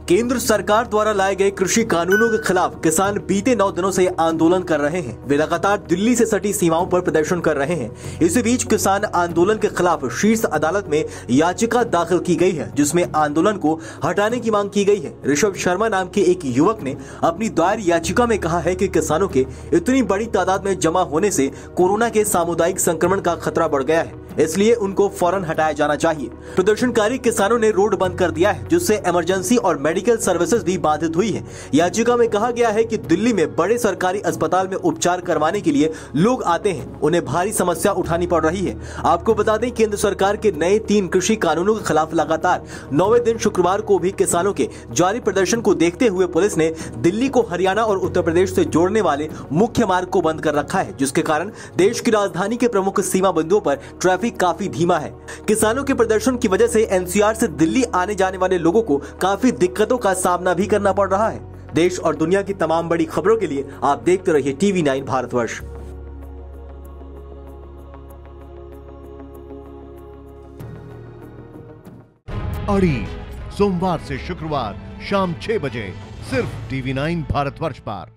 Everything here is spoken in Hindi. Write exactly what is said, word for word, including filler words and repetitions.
केंद्र सरकार द्वारा लाए गए कृषि कानूनों के खिलाफ किसान बीते नौ दिनों से आंदोलन कर रहे हैं। वे लगातार दिल्ली से सटी सीमाओं पर प्रदर्शन कर रहे हैं। इसी बीच किसान आंदोलन के खिलाफ शीर्ष अदालत में याचिका दाखिल की गई है, जिसमें आंदोलन को हटाने की मांग की गई है। ऋषभ शर्मा नाम के एक युवक ने अपनी दायर याचिका में कहा है कि किसानों के इतनी बड़ी तादाद में जमा होने से कोरोना के सामुदायिक संक्रमण का खतरा बढ़ गया है, इसलिए उनको फौरन हटाया जाना चाहिए। प्रदर्शनकारी किसानों ने रोड बंद कर दिया है, जिससे इमरजेंसी और मेडिकल सर्विसेज भी बाधित हुई है। याचिका में कहा गया है कि दिल्ली में बड़े सरकारी अस्पताल में उपचार करवाने के लिए लोग आते हैं, उन्हें भारी समस्या उठानी पड़ रही है। आपको बता दें, केंद्र सरकार के नए तीन कृषि कानूनों के खिलाफ लगातार नौवें दिन शुक्रवार को भी किसानों के जारी प्रदर्शन को देखते हुए पुलिस ने दिल्ली को हरियाणा और उत्तर प्रदेश से जोड़ने वाले मुख्य मार्ग को बंद कर रखा है, जिसके कारण देश की राजधानी के प्रमुख सीमा बिंदुओं पर ट्रैफिक काफी धीमा है। किसानों के प्रदर्शन की वजह से एनसीआर से दिल्ली आने जाने वाले लोगों को काफी दिक्कतों का सामना भी करना पड़ रहा है। देश और दुनिया की तमाम बड़ी खबरों के लिए आप देखते रहिए टीवी नाइन भारतवर्ष। अड़ी सोमवार से शुक्रवार शाम छह बजे सिर्फ टीवी नाइन भारतवर्ष पर।